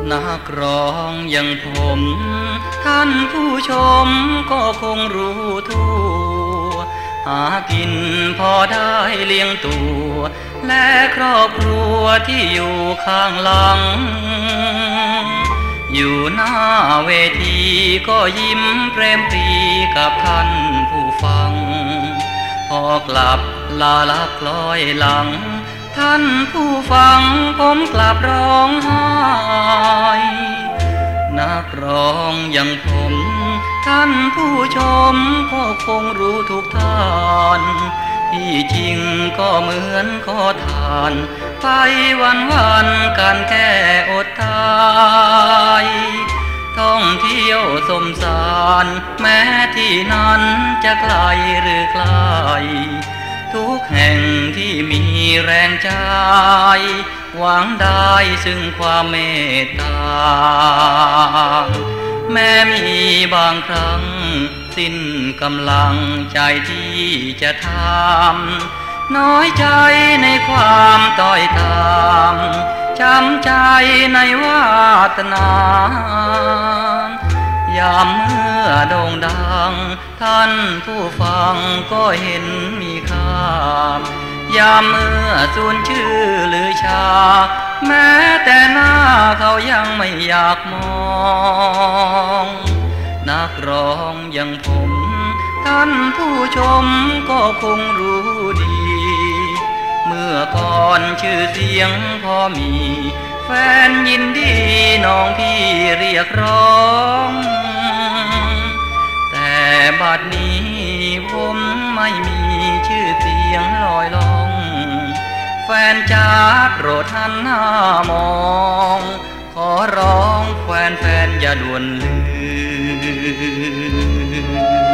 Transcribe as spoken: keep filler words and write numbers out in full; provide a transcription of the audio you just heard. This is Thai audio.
นักร้องอย่างผมท่านผู้ชมก็คงรู้ทั่วหากินพอได้เลี้ยงตัวและครอบครัวที่อยู่ข้างหลังอยู่หน้าเวทีก็ยิ้มเปรมปรีกับท่านผู้ฟังพอกลับลาลับคล้อยหลังท่านผู้ฟังผมกลับร้องไห้นักร้องอย่างผมท่านผู้ชมก็คงรู้ทุกท่านที่จริงก็เหมือนขอทานไปวันวันกันแค่อดตายท่องเที่ยวสมสารแม้ที่นั้นจะไกลหรือไกลทุกแห่งที่มีแรงใจหวังได้ซึ่งความเมตตาแม้มีบางครั้งสิ้นกำลังใจที่จะทำน้อยใจในความต้อยตามจำใจในวาสนายามเมื่อโด่งดังท่านผู้ฟังก็เห็นมีค่ายามเมื่อสูญชื่อหรือชาแม้แต่หน้าเขายังไม่อยากมองนักร้องอย่างผมท่านผู้ชมก็คงรู้ดีเมื่อก่อนชื่อเสียงพอมีแฟนยินดีน้องพี่เรียกร้องแต่บัดนี้ผมไม่มีชื่อเสียงลอยล่องแฟนจ๋าโปรดหันหน้ามองขอร้องแฟนแฟนอย่าด่วนลืม